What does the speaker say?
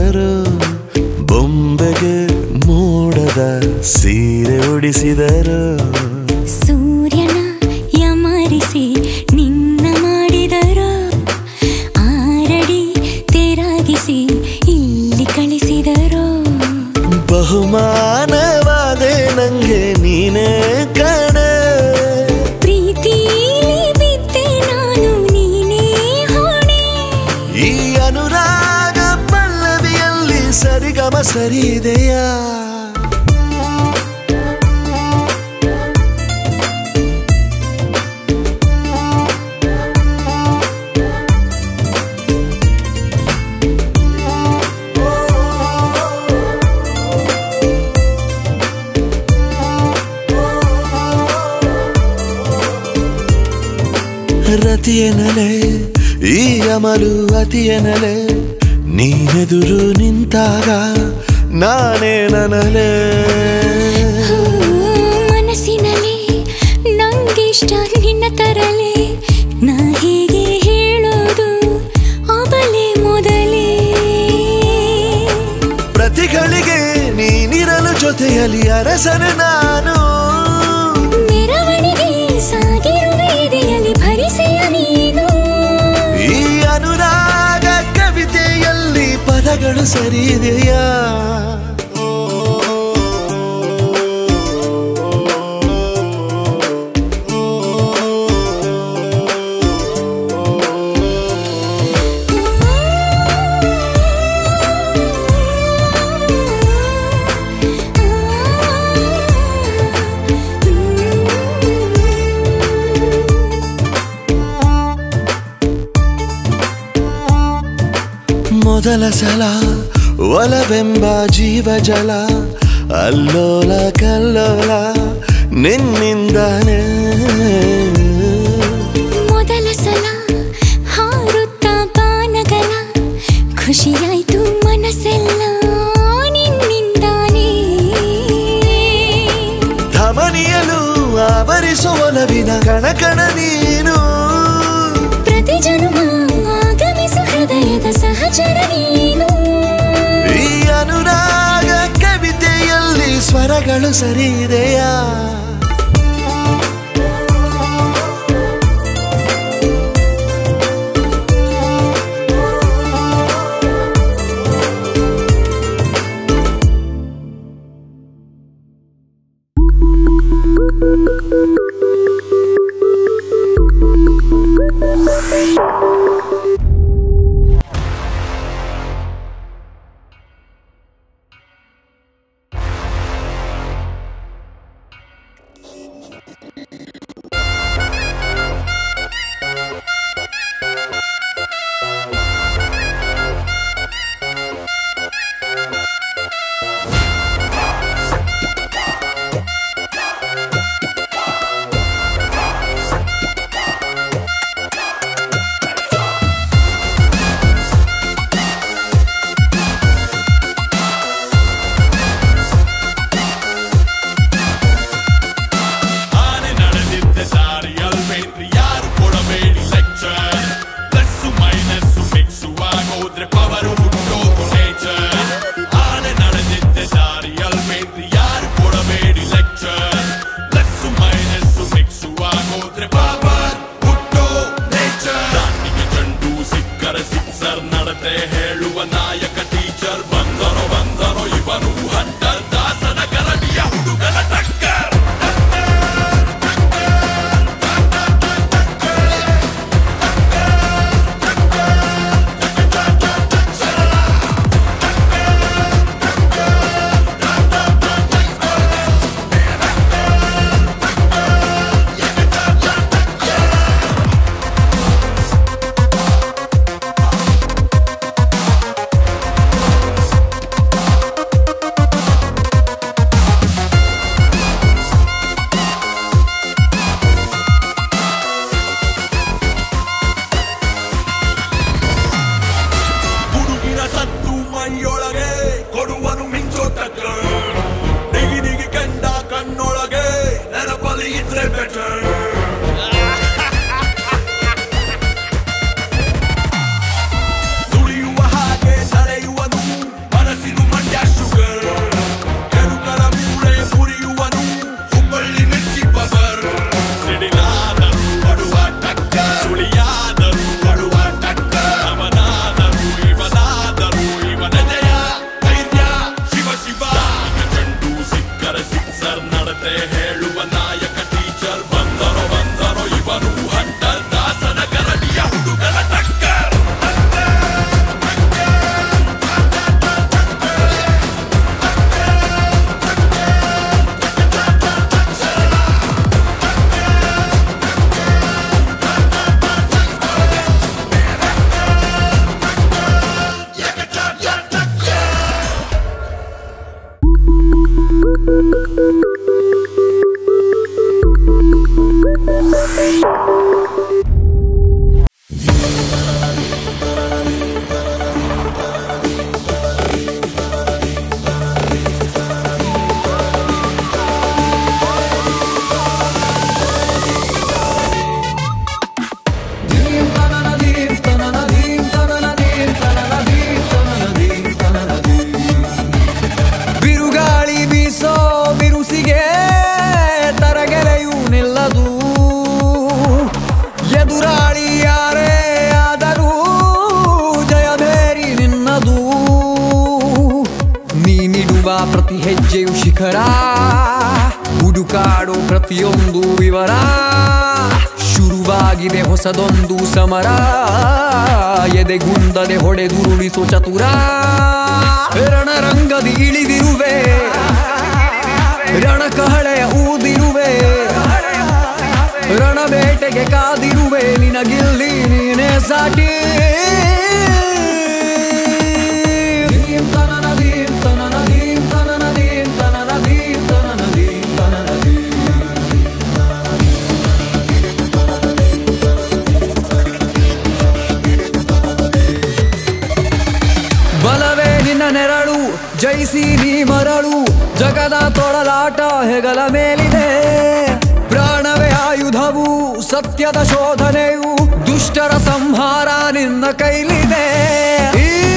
ಮಾಡಿದರು, ಬೊಂಬೆಗೆ ಮೋಡದ ಸೀರೆ ಉಡಿಸಿದರು. ಸೂರ್ಯನ ಯಮರಿಸಿ ನಿನ್ನ ಮಾಡಿದರು, ಆರಡಿ ತೇರಾಗಿಸಿ ಇಲ್ಲಿ ಕಳಿಸಿದರು. ಬಹುಮಾನವಾದೆ ನಂಗೆ ನೀನೇ ಕಣೆ, ಪ್ರೀತಿಲಿ ಬಿದ್ದೆ ನಾನು ನೀನೇ ಹೊಣೆ. ಈ ಅನುರಾಗ ಪಲ್ಲವಿಯಲ್ಲಿ ಸರಿಗಮ ಸರಿ ಇದೆಯಾ? ರತಿಯನಲೆ ಈ ಅಮಲು ಅತಿಯನಲೆ, ನೀನೆದುರು ನಿಂತಾಗ ನಾನೇ ನನಲೆ. ಮನಸ್ಸಿನಲ್ಲಿ ನಂಗಿಷ್ಟ ನಿನ್ನ ತರಲೆ, ನಾ ಹೇಗೆ ಹೇಳೋದು ಅವಲೇ ಮೊದಲೇ. ಪ್ರತಿಗಳಿಗೆ ನೀನಿರಲು ಜೊತೆಯಲ್ಲಿ ಅರಸನು ನಾನು, ಮೆರವಣಿಗೆ ಸಾಗಿರುವೆ ಎದೆಯಲ್ಲಿ ಭರಿಸೆಯ ನೀನು. ಈ ಅನುರಾಗ ಕವಿತೆಯಲ್ಲಿ ಪದಗಳು ಸರಿ ಇದೆಯಾ? ಮೊದಲ ಸಲ ಒಲವೆಂಬ ಜೀವಜಲ, ಅಲ್ಲೋಲ ಕಲ್ಲೋಲ ನಿನ್ನಿಂದಾನೆ. ಮೊದಲ ಸಲ ಹಾರುತ್ತ ಬಾನಗಲ, ಖುಷಿಯಾಯ್ತು ಮನಸ್ಸೆಲ್ಲ ನಿನ್ನಿಂದಾನೆ. ಧಮನಿಯಲು ಆವರಿಸೋ ಒಲವಿನ ಕಣಕಣ ನೀನು, ಪ್ರತಿ ಜನ್ಮ ಆಗಮಿಸು ಹೃದಯದ ಸಹಚರ ನೀನು. ಈ ಅನುರಾಗ ಕವಿತೆಯಲ್ಲಿ ಸ್ವರಗಳು ಸರಿ ಇದೆಯಾ? ಹೆಜ್ಜೆಯು ಶಿಖರ ಹುಡುಕಾಡೋ ಪ್ರತಿಯೊಂದು ವಿವರ ಶುರುವಾಗಿದೆ ಹೊಸದೊಂದು ಸಮರ ಎದೆಗುಂದದೆ ಹೊಡೆದುರುಳಿಸೋ ಚತುರ ರಣರಂಗದಿ ಇಳಿದಿರುವೆ ರಣಕಹಳೆಯ ಊದಿರುವೆ ರಣಬೇಟೆಗೆ ಕಾದಿರುವೆ ನಿನಗಿಲ್ಲಿ ನೀನೇ ಸಾಟಿ ಬಲವೇ ನಿನ್ನ ನೆರಳು ಜಯಿಸಿ ನೀ ಮರಳು ಜಗದ ತೊಳಲಾಟ ಹೆಗಲ ಮೇಲಿದೆ ಪ್ರಾಣವೇ ಆಯುಧವು ಸತ್ಯದ ಶೋಧನೆಯು ದುಷ್ಟರ ಸಂಹಾರ ನಿನ್ನ ಕೈಲಿದೆ